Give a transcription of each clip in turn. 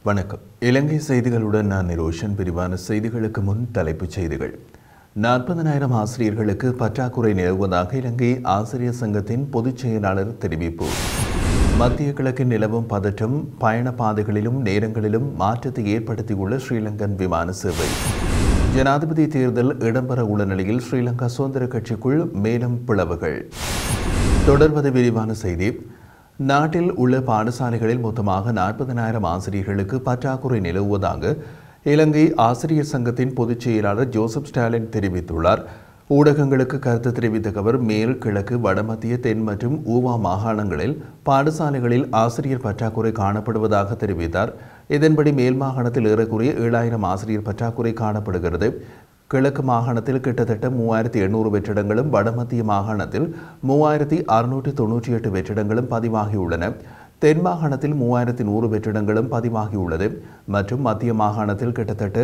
வணக்கம். இலங்கை செய்திகளுடன் நான் நிரோஷன். விரிவான செய்திகளுக்கு முன் தலைப்புச் செய்திகள். 40,000 ஆசிரியர்களுக்கு பற்றாக்குறை நிலவுவதாக இலங்கை ஆசிரியர் சங்கத்தின் பொதுச் செயலாளர் தெரிவிப்பு. மத்திய கிழக்கில் நிலவும் பதற்றம் பயண பாதைகளிலும் நேரங்களிலும் மாற்றத்தை ஏற்படுத்தியுள்ள ஸ்ரீலங்கன் விமான சேவை. ஜனாதிபதி தேர்தல் இடம்பெற உள்ள நிலையில் ஸ்ரீலங்கா சுதந்திர கட்சிக்குள் மேலும் பிளவுகள். தொடர்வது விரிவான செய்தி. நாட்டில் உள்ள பாடசாலைகளில் மொத்தமாக 40,000 ஆசிரியர்களுக்கு பற்றாக்குறை நிலவுவதாக இலங்கை ஆசிரியர் சங்கத்தின் பொதுச் செயலாளர் ஜோசப் ஸ்டாலின் தெரிவித்துள்ளார். ஊடகங்களுக்கு கருத்து தெரிவித்த அவர் மேல், கிழக்கு, வடமத்திய, தென் மற்றும் ஊவா மாகாணங்களில் பாடசாலைகளில் ஆசிரியர் பற்றாக்குறை காணப்படுவதாக தெரிவித்தார். இதன்படி மேல் மாகாணத்தில் ஏறக்குறைய 7,000 ஆசிரியர் பற்றாக்குறை காணப்படுகிறது. கிழக்கு மாகாணத்தில் கிட்டத்தட்ட 3,800 வெற்றிடங்களும், வடமத்திய மாகாணத்தில் 3,698 வெற்றிடங்களும் பதிவாகியுள்ளன. தென் மாகாணத்தில் 3,100 வெற்றிடங்களும் பதிவாகியுள்ளது மற்றும் மத்திய மாகாணத்தில் கிட்டத்தட்ட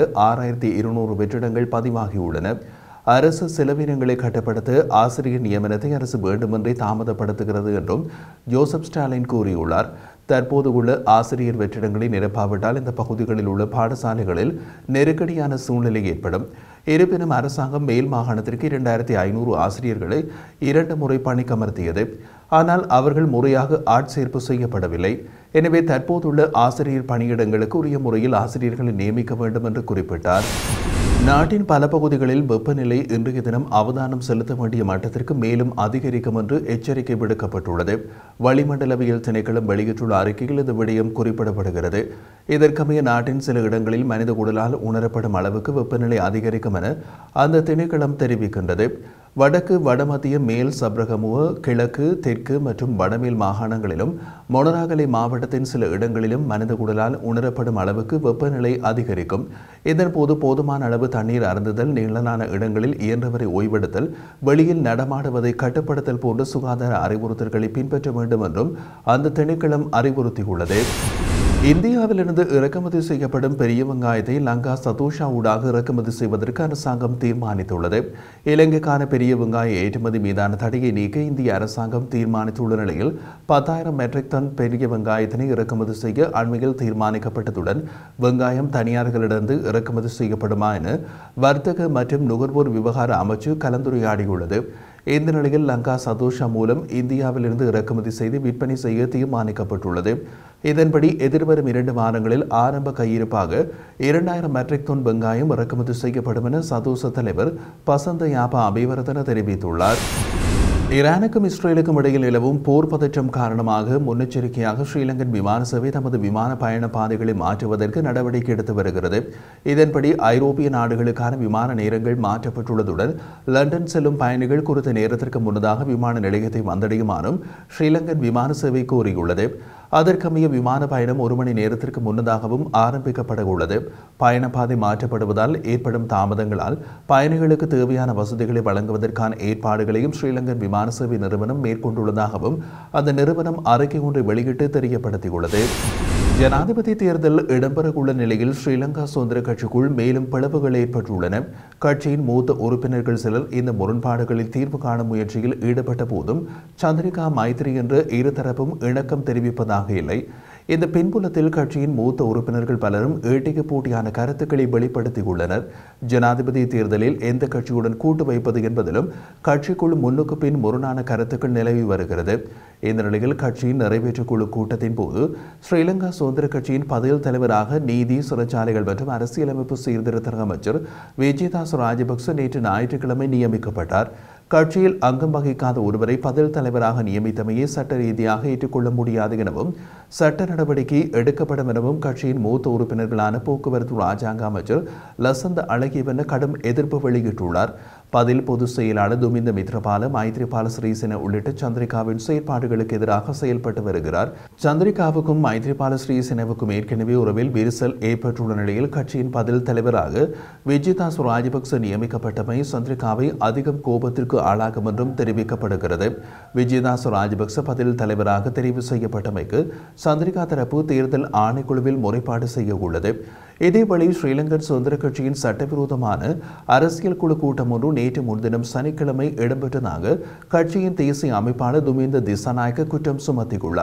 6,200 வெற்றிடங்கள் பதிவாகியுள்ளன. அரசு செலவினங்களை கட்டுப்படுத்த ஆசிரியர் நியமனத்தை அரசு வேண்டுமென்றே தாமதப்படுத்துகிறது என்றும் ஜோசப் ஸ்டாலின் கூறியுள்ளார். தற்போது உள்ள ஆசிரியர் வெற்றிடங்களை நிரப்பாவிட்டால் இந்த பகுதிகளில் உள்ள பாடசாலைகளில் நெருக்கடியான சூழ்நிலை ஏற்படும். இருப்பினும் அரசாங்கம் மேல் மாகாணத்திற்கு 2,500 ஆசிரியர்களை 2 முறை பணிக்கமர்த்தியது. ஆனால் அவர்கள் முறையாக ஆட்சேர்ப்பு செய்யப்படவில்லை. எனவே தற்போதுள்ள ஆசிரியர் பணியிடங்களுக்கு உரிய முறையில் ஆசிரியர்களை நியமிக்க வேண்டும் என்று குறிப்பிட்டார். நாட்டின் பல பகுதிகளில் வெப்பநிலை இன்றைய தினம் அவதானம் செலுத்த வேண்டிய மட்டத்திற்கு மேலும் அதிகரிக்கும் என்று எச்சரிக்கை விடுக்கப்பட்டுள்ளது. வளிமண்டலவியல் திணைக்களம் வெளியிட்டுள்ள அறிக்கையில் இந்த விடயம் குறிப்பிடப்படுகிறது. இதற்கமைய நாட்டின் சில இடங்களில் மனித உடலால் உணரப்படும் அளவுக்கு வெப்பநிலை அதிகரிக்கும் என அந்த திணைக்களம் தெரிவிக்கின்றது. வடக்கு, வடமத்திய, மேல் சப்ரகமுவ, கிழக்கு, தெற்கு மற்றும் வடமேல் மாகாணங்களிலும் மொனராகலை மாவட்டத்தின் சில இடங்களிலும் மனித உடலால் உணரப்படும் அளவுக்கு வெப்பநிலை அதிகரிக்கும். இதன்போது போதுமான அளவு தண்ணீர் அருந்துதல், நீளலான இடங்களில் இயன்றவரை ஓய்வெடுத்தல், வெளியில் நடமாடுவதை கட்டுப்படுத்தல் போன்ற சுகாதார அறிவுறுத்தல்களை பின்பற்ற வேண்டும் என்றும் அந்த திணைக்களம் அறிவுறுத்தியுள்ளது. இந்தியாவிலிருந்து இறக்குமதி செய்யப்படும் பெரிய வெங்காயத்தை லங்கா சதோஷா ஊடாக இறக்குமதி செய்வதற்கு அரசாங்கம் தீர்மானித்துள்ளது. இலங்கைக்கான பெரிய வெங்காய ஏற்றுமதி மீதான தடையை நீக்க இந்திய அரசாங்கம் தீர்மானித்துள்ள நிலையில் 10,000 மெட்ரிக் டன் பெரிய வெங்காயத்தினை இறக்குமதி செய்ய அண்மையில் தீர்மானிக்கப்பட்டதுடன் வெங்காயம் தனியார்களிடந்து இறக்குமதி செய்யப்படுமா என வர்த்தக மற்றும் நுகர்வோர் விவகார அமைச்சு கலந்துரையாடியுள்ளது. இந்த நிலையில் லங்கா சதோஷா மூலம் இந்தியாவிலிருந்து இறக்குமதி செய்து விற்பனை செய்ய தீர்மானிக்கப்பட்டுள்ளது. இதன்படி எதிர்வரும் 2 வாரங்களில் ஆரம்ப கையிருப்பாக 2,000 மெட்ரிக் டன் வெங்காயம் இறக்குமதி செய்யப்படும் என சதோஷ தலைவர் பசந்த யாபா அபிவர்தன தெரிவித்துள்ளார். ஈரானுக்கும் இஸ்ரேலுக்கும் இடையில் நிலவும் போர் பதற்றம் காரணமாக முன்னெச்சரிக்கையாக ஸ்ரீலங்கன் விமான சேவை தமது விமான பயண பாதைகளை மாற்றுவதற்கு நடவடிக்கை எடுத்து வருகிறது. இதன்படி ஐரோப்பிய நாடுகளுக்கான விமான நேரங்கள் மாற்றப்பட்டுள்ளதுடன் லண்டன் செல்லும் பயணிகள் குறித்த நேரத்திற்கு முன்னதாக விமான நிலையத்தை வந்தடையுமாறும் ஸ்ரீலங்கன் விமான சேவை கோரியுள்ளது. அதற்கமைய விமான பயணம் 1 மணி நேரத்திற்கு முன்னதாகவும் ஆரம்பிக்கப்பட உள்ளது. பயணப்பாதை மாற்றப்படுவதால் ஏற்படும் தாமதங்களால் பயணிகளுக்கு தேவையான வசதிகளை வழங்குவதற்கான ஏற்பாடுகளையும் ஸ்ரீலங்கன் விமான சேவை நிறுவனம் மேற்கொண்டுள்ளதாகவும் அந்த நிறுவனம் அறிக்கை ஒன்றை வெளியிட்டு தெரியப்படுத்தியுள்ளது. ஜனாதிபதி தேர்தல் இடம்பெறவுள்ள நிலையில் ஸ்ரீலங்கா சுதந்திர கட்சிக்குள் மேலும் பிளவுகள் ஏற்பட்டுள்ளன. கட்சியின் மூத்த உறுப்பினர்கள் சிலர் இந்த முரண்பாடுகளில் தீர்வு காணும் முயற்சியில் ஈடுபட்ட போதும் சந்திரிகா, மைத்ரி என்ற இருதரப்பும் இணக்கம் தெரிவிப்பதாக இல்லை. இந்த பின்புலத்தில் கட்சியின் மூத்த உறுப்பினர்கள் பலரும் ஏட்டிக்கு போட்டியான கருத்துக்களை வெளிப்படுத்தியுள்ளனர். ஜனாதிபதி தேர்தலில் எந்த கட்சியுடன் கூட்டு வைப்பது என்பதிலும் கட்சிக்குழு முன்னுக்கு பின் முரணான கருத்துக்கள் நிலவி வருகிறது. இந்த நிலையில் கட்சியின் நிறைவேற்றுக்குழு கூட்டத்தின் போது ஸ்ரீலங்கா சுதந்திர கட்சியின் பதில் தலைவராக நீதி, சிறைச்சாலைகள் மற்றும் அரசியலமைப்பு சீர்திருத்த அமைச்சர் விஜயதாஸ் ராஜபக்ச நேற்று ஞாயிற்றுக்கிழமை நியமிக்கப்பட்டார். கட்சியில் அங்கம் வகிக்காத ஒருவரை பதில் தலைவராக நியமித்தமையை சட்ட ரீதியாக ஏற்றுக்கொள்ள முடியாது எனவும் சட்ட நடவடிக்கை எடுக்கப்படும் எனவும் கட்சியின் மூத்த உறுப்பினர்களான போக்குவரத்து ராஜாங்க அமைச்சர் லசந்த அழகியவன கடும் எதிர்ப்பு வெளியிட்டுள்ளார். பதில் பொதுச் செயலாளர் துமிந்த மித்ரபால, மைத்ரிபால ஸ்ரீசேன உள்ளிட்ட சந்திரிகாவின் செயற்பாடுகளுக்கு எதிராக செயல்பட்டு வருகிறார். சந்திரிகாவுக்கும் மைத்ரிபால ஸ்ரீசேனவுக்கும் ஏற்கனவே உறவில் விரிசல் ஏற்பட்டுள்ள நிலையில் கட்சியின் பதில் தலைவராக விஜயதாஸ் ராஜபக்ச நியமிக்கப்பட்டமை சந்திரிகாவை அதிகம் கோபத்திற்கு ஆளாகும் என்றும் தெரிவிக்கப்படுகிறது. விஜயதாஸ் ராஜபக்ச பதில் தலைவராக தெரிவு செய்யப்பட்டமைக்கு சந்திரிகா தரப்பு தேர்தல் ஆணைக்குழுவில் முறைப்பாடு செய்ய உள்ளது. இதேவேளை ஸ்ரீலங்கன் சுதந்திர கட்சியின் சட்டவிரோதமான அரசியல் குழு கூட்டம் ஒன்று நேற்று முன்தினம் சனிக்கிழமை இடம்பெற்றதாக கட்சியின் தேசிய அமைப்பாளர் துமிந்த திசாநாயக்க குற்றம் சுமத்தியுள்ளார்.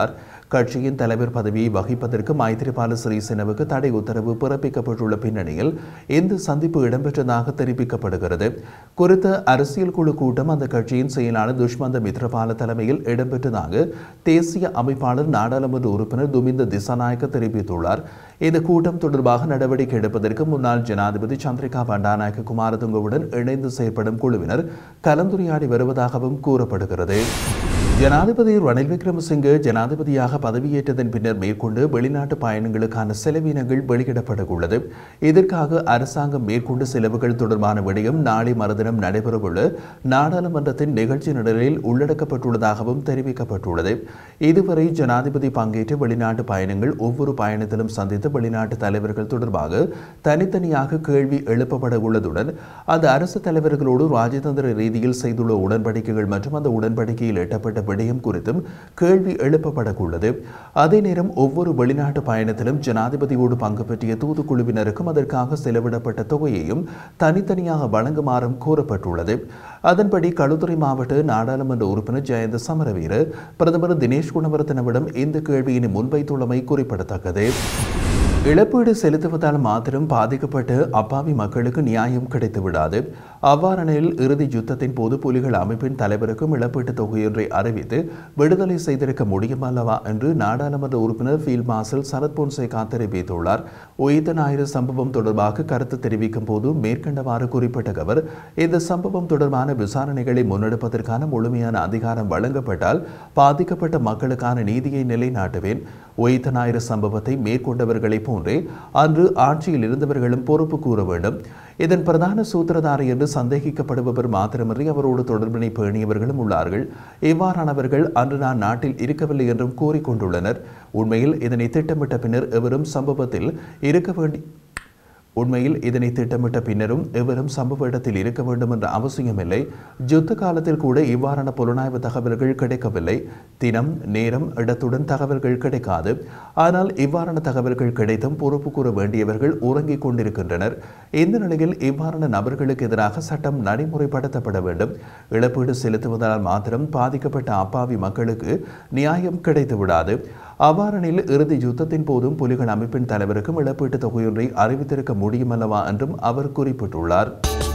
கட்சியின் தலைவர் பதவியை வகிப்பதற்கு மைத்திரிபால சிறிசேனவுக்கு தடை உத்தரவு பிறப்பிக்கப்பட்டுள்ள பின்னணியில் இந்த சந்திப்பு இடம்பெற்றதாக தெரிவிக்கப்படுகிறது. குறித்த அரசியல் குழு கூட்டம் அந்த கட்சியின் செயலாளர் துஷ்மந்த மித்ரபால தலைமையில் இடம்பெற்றதாக தேசிய அமைப்பாளர் நாடாளுமன்ற உறுப்பினர் துமிந்த திசாநாயக்க தெரிவித்துள்ளார். இந்த கூட்டம் தொடர்பாக நடவடிக்கை எடுப்பதற்கு முன்னாள் ஜனாதிபதி சந்திரிகா பண்டாநாயக்க குமாரதுங்கவுடன் இணைந்து செயற்படும் குழுவினர் கலந்துரையாடி வருவதாகவும் கூறப்படுகிறது. ஜனாதிபதி ரணில் விக்ரமசிங்கே ஜனாதிபதியாக பதவியேற்றதன் பின்னர் மேற்கொண்டு வெளிநாட்டு பயணங்களுக்கான செலவினங்கள் வெளியிடப்பட உள்ளது. இதற்காக அரசாங்கம் மேற்கொண்ட செலவுகள் தொடர்பான விடயம் நாளை மறுதினம் நடைபெறவுள்ள நாடாளுமன்றத்தின் நிகழ்ச்சி நிரலில் உள்ளடக்கப்பட்டுள்ளதாகவும் தெரிவிக்கப்பட்டுள்ளது. இதுவரை ஜனாதிபதி பங்கேற்ற வெளிநாட்டு பயணங்கள் ஒவ்வொரு பயணத்திலும் சந்தித்த வெளிநாட்டு தலைவர்கள் தொடர்பாக தனித்தனியாக கேள்வி எழுப்பப்பட உள்ளதுடன் அந்த அரசு தலைவர்களோடு ராஜதந்திர ரீதியில் செய்துள்ள உடன்படிக்கைகள் மற்றும் அந்த உடன்படிக்கையில் எட்டப்பட்ட விடயம் குறித்தும் கேள்வி எழுப்பப்படவுள்ளது. அதே நேரம் ஒவ்வொரு வெளிநாட்டு பயணத்திலும் ஜனாதிபதியோடு பங்கு பெற்றிய தூதுக்குழுவினருக்கும் அதற்காக செலவிடப்பட்ட தொகையையும் தனித்தனியாக வழங்குமாறும் கூறப்பட்டுள்ளது. அதன்படி களுத்துறை மாவட்ட நாடாளுமன்ற உறுப்பினர் ஜெயந்த சமரவீர பிரதமர் தினேஷ் குணவர்த்தனவிடம் இந்த கேள்வியினை முன்வைத்துள்ளமை குறிப்பிடத்தக்கது. இழப்பீடு செலுத்துவதால் மாத்திரம் பாதிக்கப்பட்ட அப்பாவி மக்களுக்கு நியாயம் கிடைத்துவிடாது. அவ்வாறெனில் இறுதி யுத்தத்தின் போது புலிகள் அமைப்பின் தலைவருக்கும் இழப்பீட்டுத் தொகையொன்றை அறிவித்து விடுதலை செய்திருக்க முடியும் அல்லவா என்று நாடாளுமன்ற உறுப்பினர் ஃபீல்ட் மார்ஷல் சரத் பொன்சேகா தெரிவித்துள்ளார். உயிர்த்த ஞாயிறு சம்பவம் தொடர்பாக கருத்து தெரிவிக்கும் போது மேற்கண்டவாறு குறிப்பிட்ட அவர், இந்த சம்பவம் தொடர்பான விசாரணைகளை முன்னெடுப்பதற்கான முழுமையான அதிகாரம் வழங்கப்பட்டால் பாதிக்கப்பட்ட மக்களுக்கான நீதியை நிலைநாட்டுவேன். உயிர்த்த ஞாயிறு சம்பவத்தை மேற்கொண்டவர்களை போன்றே அன்று ஆட்சியில் இருந்தவர்களும் பொறுப்பு கூற வேண்டும். இதன் பிரதான சூத்திரதாரி என்று சந்தேகிக்கப்படுபவர் மாத்திரமின்றி அவரோடு தொடர்பினை பேணியவர்களும் உள்ளார்கள். இவ்வாறானவர்கள் அன்று நான் நாட்டில் இருக்கவில்லை என்றும் கூறிக்கொண்டுள்ளனர். உண்மையில் இதனை திட்டமிட்ட பின்னர் எவரும் சம்பவத்தில் இருக்க வேண்டி உண்மையில் இதனை திட்டமிட்ட பின்னரும் எவரும் சம்பவ இடத்தில் இருக்க வேண்டும் என்ற அவசியமில்லை. யுத்த காலத்தில் கூட இவ்வாறான புலனாய்வு தகவல்கள் கிடைக்கவில்லை. தினம், நேரம், இடத்துடன் தகவல்கள் கிடைக்காது. ஆனால் இவ்வாறான தகவல்கள் கிடைத்தும் பொறுப்பு கூற வேண்டியவர்கள் உறங்கிக் கொண்டிருக்கின்றனர். இந்த நிலையில் இவ்வாறான நபர்களுக்கு எதிராக சட்டம் நடைமுறைப்படுத்தப்பட வேண்டும். இழப்பீடு செலுத்துவதால் மாத்திரம் பாதிக்கப்பட்ட அப்பாவி மக்களுக்கு நியாயம் கிடைத்துவிடாது. அவ்வாறெனில் இறுதி யுத்தத்தின் போதும் புலிகள் அமைப்பின் தலைவருக்கும் இழப்பீட்டுத் தொகையொன்றை அறிவித்திருக்க முடியுமல்லவா என்றும் அவர் குறிப்பிட்டுள்ளார்.